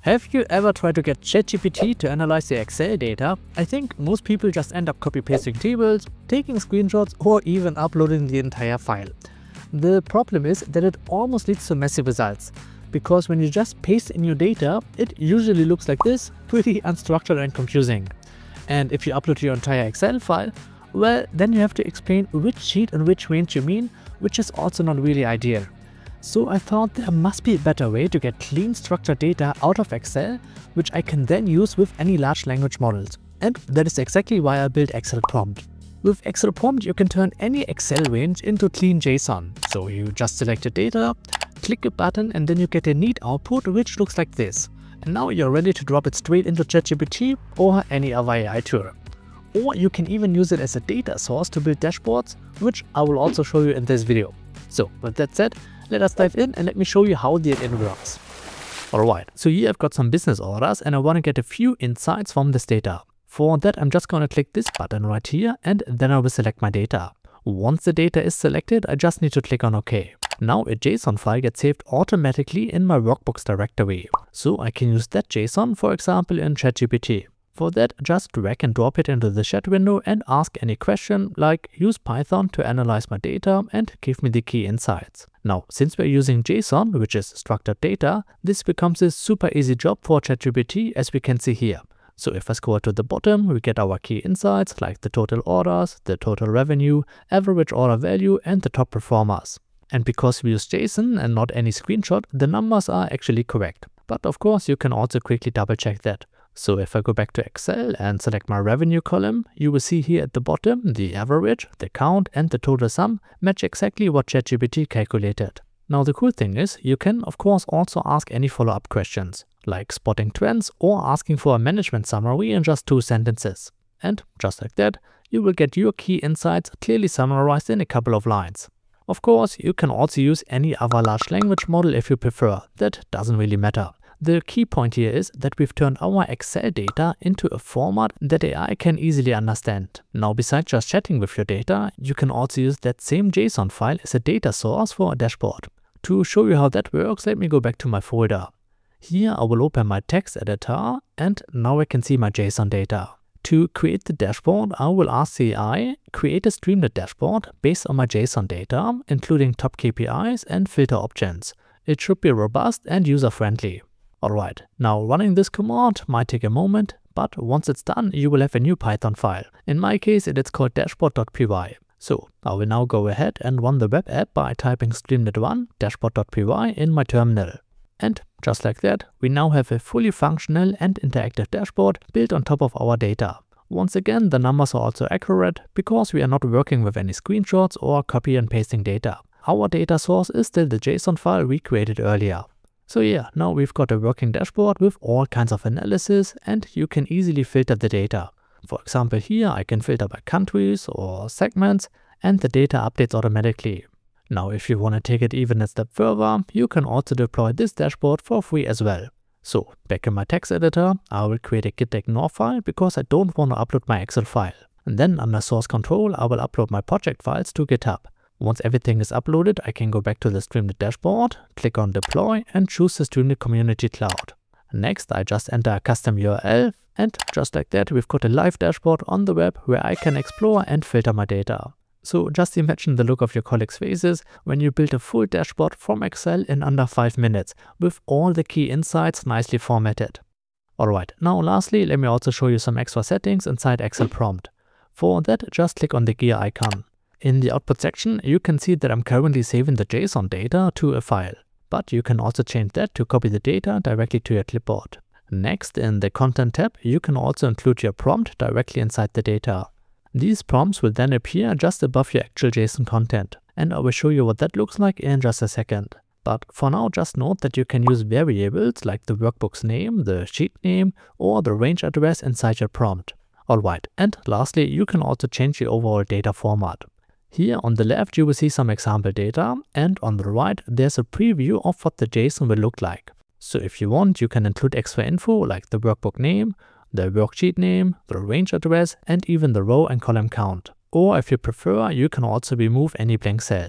Have you ever tried to get ChatGPT to analyze your Excel data? I think most people just end up copy-pasting tables, taking screenshots, or even uploading the entire file. The problem is that it almost leads to messy results, because when you just paste in your data, it usually looks like this, pretty unstructured and confusing. And if you upload your entire Excel file, well, then you have to explain which sheet and which range you mean, which is also not really ideal. So I thought there must be a better way to get clean structured data out of Excel, which I can then use with any large language models. And that is exactly why I built XLPrompt. With XLPrompt, you can turn any Excel range into clean JSON. So you just select your data, click a button, and then you get a neat output which looks like this. And now you're ready to drop it straight into ChatGPT or any other AI tool. Or you can even use it as a data source to build dashboards, which I will also show you in this video. So with that said, let us dive in and let me show you how the add-in works. Alright, so here I've got some business orders and I want to get a few insights from this data. For that, I'm just going to click this button right here and then I will select my data. Once the data is selected, I just need to click on OK. Now a JSON file gets saved automatically in my workbooks directory. So I can use that JSON, for example, in ChatGPT. For that, just drag and drop it into the chat window and ask any question like use Python to analyze my data and give me the key insights. Now, since we're using JSON, which is structured data, this becomes a super easy job for ChatGPT, as we can see here. So if I scroll to the bottom, we get our key insights like the total orders, the total revenue, average order value, and the top performers. And because we use JSON and not any screenshot, the numbers are actually correct. But of course, you can also quickly double check that. So if I go back to Excel and select my revenue column, you will see here at the bottom the average, the count, and the total sum match exactly what ChatGPT calculated. Now the cool thing is, you can of course also ask any follow-up questions, like spotting trends or asking for a management summary in just 2 sentences. And just like that, you will get your key insights clearly summarized in a couple of lines. Of course, you can also use any other large language model if you prefer, that doesn't really matter. The key point here is that we've turned our Excel data into a format that AI can easily understand. Now, besides just chatting with your data, you can also use that same JSON file as a data source for a dashboard. To show you how that works, let me go back to my folder. Here I will open my text editor and now I can see my JSON data. To create the dashboard, I will ask the AI, create a streamlit dashboard based on my JSON data, including top KPIs and filter options. It should be robust and user-friendly. Alright, now running this command might take a moment, but once it's done, you will have a new Python file. In my case, it's called dashboard.py. So I will now go ahead and run the web app by typing streamlit1 dashboard.py in my terminal. And just like that, we now have a fully functional and interactive dashboard built on top of our data. Once again, the numbers are also accurate because we are not working with any screenshots or copy and pasting data. Our data source is still the JSON file we created earlier. So yeah, now we've got a working dashboard with all kinds of analysis and you can easily filter the data. For example, here I can filter by countries or segments and the data updates automatically. Now if you want to take it even a step further, you can also deploy this dashboard for free as well. So back in my text editor, I will create a git-ignore file because I don't want to upload my Excel file. And then under source control, I will upload my project files to GitHub. Once everything is uploaded, I can go back to the Streamlit dashboard, click on deploy and choose the Streamlit Community Cloud. Next, I just enter a custom URL and just like that, we've got a live dashboard on the web where I can explore and filter my data. So just imagine the look of your colleagues' faces when you build a full dashboard from Excel in under 5 minutes with all the key insights nicely formatted. Alright, now lastly, let me also show you some extra settings inside XLPrompt. For that, just click on the gear icon. In the output section, you can see that I'm currently saving the JSON data to a file, but you can also change that to copy the data directly to your clipboard. Next, in the content tab, you can also include your prompt directly inside the data. These prompts will then appear just above your actual JSON content, and I will show you what that looks like in just a second. But for now, just note that you can use variables like the workbook's name, the sheet name, or the range address inside your prompt. Alright, and lastly, you can also change the overall data format. Here on the left you will see some example data and on the right there's a preview of what the JSON will look like. So if you want, you can include extra info like the workbook name, the worksheet name, the range address and even the row and column count. Or if you prefer, you can also remove any blank cells.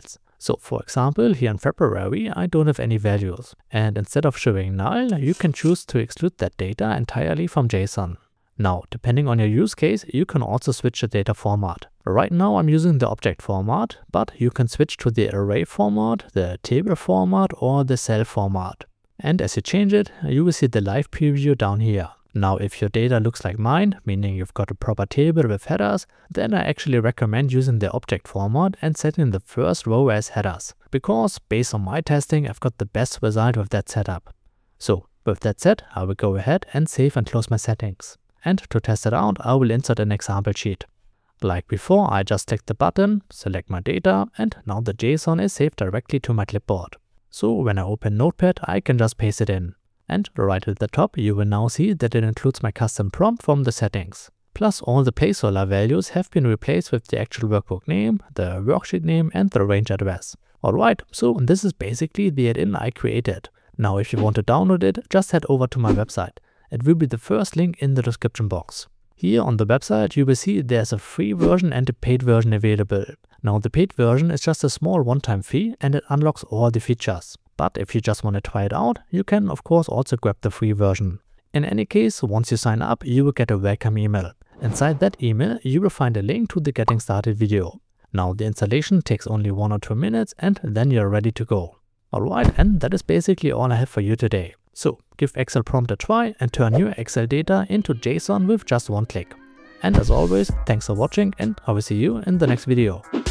So for example, here in February, I don't have any values. And instead of showing null, you can choose to exclude that data entirely from JSON. Now, depending on your use case, you can also switch the data format. Right now I'm using the object format, but you can switch to the array format, the table format, or the cell format. And as you change it, you will see the live preview down here. Now, if your data looks like mine, meaning you've got a proper table with headers, then I actually recommend using the object format and setting the first row as headers, because based on my testing, I've got the best result with that setup. So with that said, I will go ahead and save and close my settings. And to test it out, I will insert an example sheet. Like before, I just click the button, select my data, and now the JSON is saved directly to my clipboard. So when I open Notepad, I can just paste it in. And right at the top, you will now see that it includes my custom prompt from the settings. Plus all the placeholder values have been replaced with the actual workbook name, the worksheet name, and the range address. Alright, so this is basically the add-in I created. Now if you want to download it, just head over to my website. It will be the first link in the description box. Here on the website, you will see there's a free version and a paid version available. Now the paid version is just a small one-time fee and it unlocks all the features. But if you just want to try it out, you can of course also grab the free version. In any case, once you sign up, you will get a welcome email. Inside that email, you will find a link to the getting started video. Now the installation takes only 1 or 2 minutes and then you're ready to go. Alright, and that is basically all I have for you today. So give XLPrompt a try and turn your Excel data into JSON with just one click. And as always, thanks for watching and I will see you in the next video.